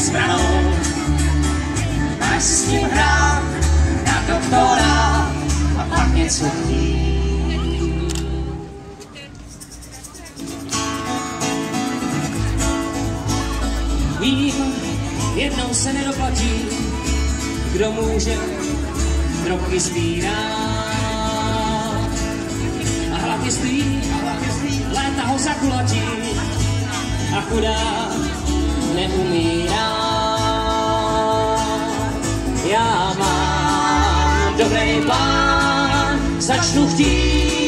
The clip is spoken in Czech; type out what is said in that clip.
s branou. Máš si s ním hrát na doktora a pak něco chtít. Vím, jednou se nedoplatí, kdo může drobky sbírát. A hlad je zlý, léta ho zakulatí a chudák neumírá. Já mám dobrý plán, začnu chtít